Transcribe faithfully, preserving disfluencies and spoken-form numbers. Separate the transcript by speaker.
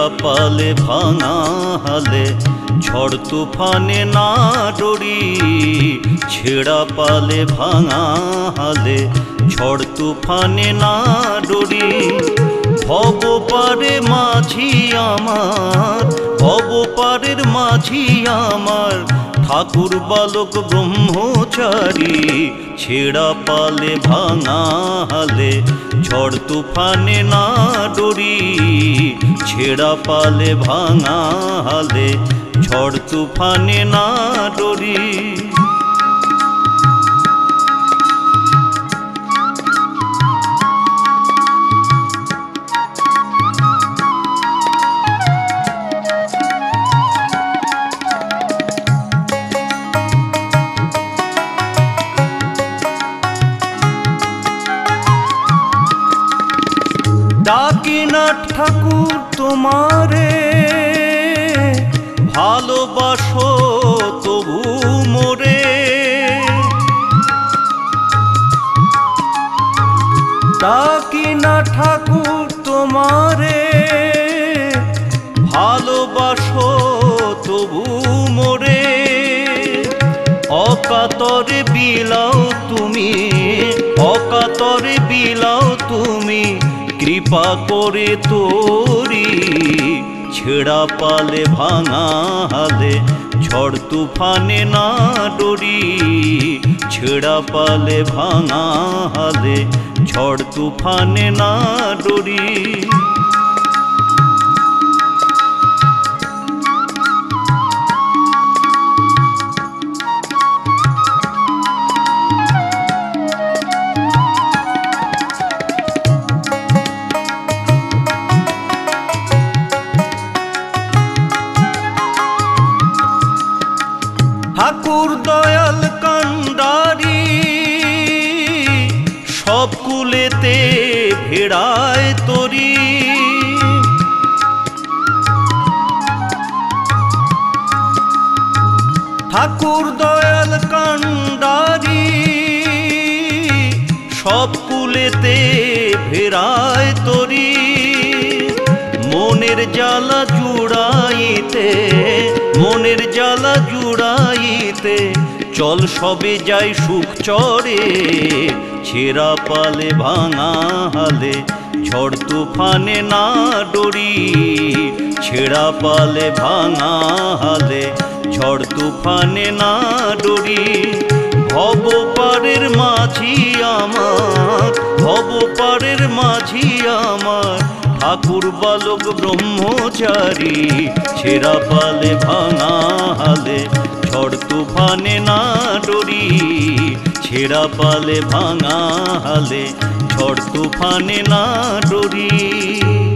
Speaker 1: পালে ভাঙা হালে ঝড় তুফানে না ডরি, ছেঁড়া পালে ভাঙা হালে ঝড় তুফানে না ডরি। ভব পারে মাঝি আমার, ভব পারের মাঝি আমার, ঠাকুর বালক ব্রহ্মচারী। ছেঁড়া পালে ভাঙা হালে ঝড় তুফানে না ডরি, ছেঁড়া পালে ভাঙা হালে ঝড় তুফানে না ডরি। ডাকি না ঠাকুর তোমারে, ভালোবাসো তবু মোরে। ডাকি না ঠাকুর তোমারে, ভালোবাসো তবু মোরে। অকাতরে বিলাও তুমি, অকাতরে বিলাও তুমি, কৃপা করে তোরি। ছেঁড়া পালে ভাঙা হালে ঝড় তুফানে না ডরি, ছেঁড়া পালে ভাঙা হালে ঝড় তুফানে না ডরি। ঠাকুর দয়াল কান্ডারি সব কুলেতে ভেড়ায় তরি। ঠাকুর দয়াল কান্ডারি সব কুলেতে ভেড়ায় তরি। মনের জ্বালা জুড়াইতে, মনের জ্বালা জুড়াইতে চল সবে যাই সুখ চড়ে। ছেঁড়া পালে ভাঙা হালে ঝড় তুফানে না ডরি, ছেঁড়া পালে ভাঙা হালে ঝড় তুফানে না ডরি। ভব পারের মাঝি আমার, ভব পারের মাঝি আমার, ঠাকুর বালক ব্রহ্মচারী। ছেঁড়া পালে ভাঙা হালে ঝড় তুফানে না ডরি, ছেঁড়া পালে ভাঙা হালে ঝড় তুফানে না ডরি।